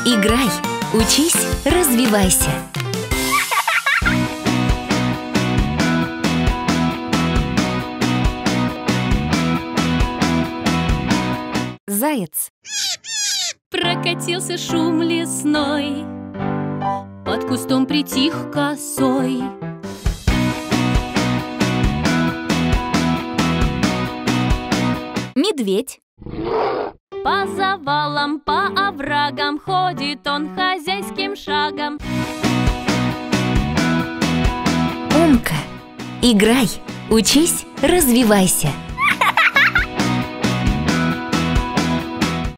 Играй, учись, развивайся. Заяц. Прокатился шум лесной, под кустом притих косой. Медведь. По завалам, по оврагам ходит он хозяйским шагом. Умка. Играй, учись, развивайся.